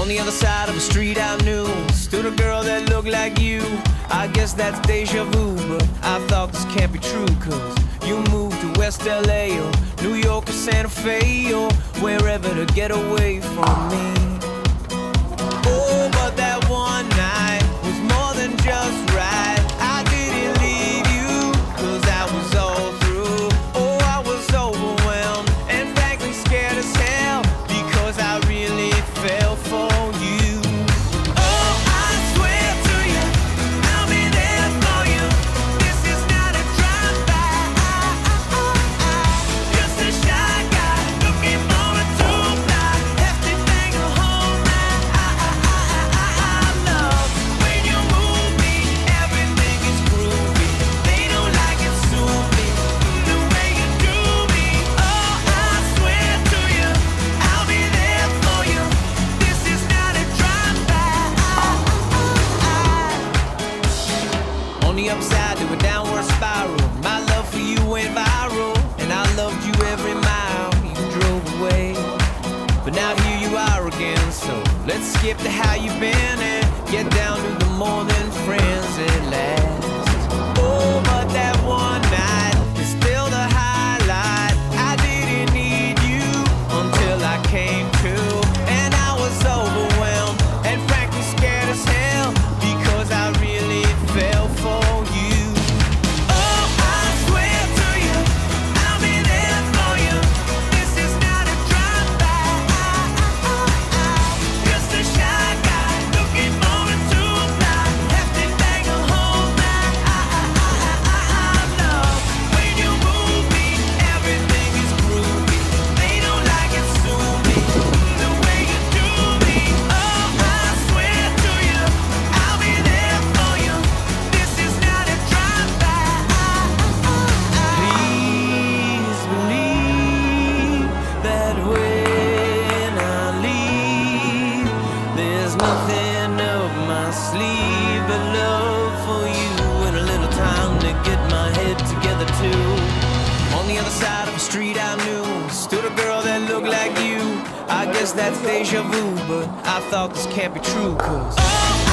On the other side of the street I knew stood a girl that looked like you. I guess that's deja vu, but I thought this can't be true, cause you moved to West LA or New York or Santa Fe or wherever to get away from me. Oh, but that one night was more than just right. I didn't leave you, cause I was all through. Oh, I was overwhelmed and frankly scared as hell, because I really fell for you. Oh, I swear to you, I'll be there for you. This is not a drive-by. Just a shy guy looking for a two-fly. Hefty thing to hold my love. When you move me, everything is groovy. They don't like it, sue me, the way you do me. Oh, I swear to you, I'll be there for you. This is not a drive-by. On the upside to a downward spiral, my love for you went viral, and I loved you every mile you drove away. But now here you are again, so let's skip to how you've been and get down to the more than friends at last. Oh, but that one night is still the highlight. I didn't need you until I came to, and I was overwhelmed and frankly scared as hell, because I really fell for you. Oh, I swear to you, I'll be there for you. This is not a drive-by. Just a shy guy looking for a two-fly. Hefty thing to hold my love. When you move me, everything is groovy. They don't like it, sue me, the way you do me. Oh, I swear to you, I'll be there for you. This is not a drive-by. Please believe that when I leave, there's nothing up my sleeve but love for you and a little time to get my head together too. On the other side of the street I knew stood a girl that looked like you. I guess that's deja vu, but I thought this can't be true, cause oh,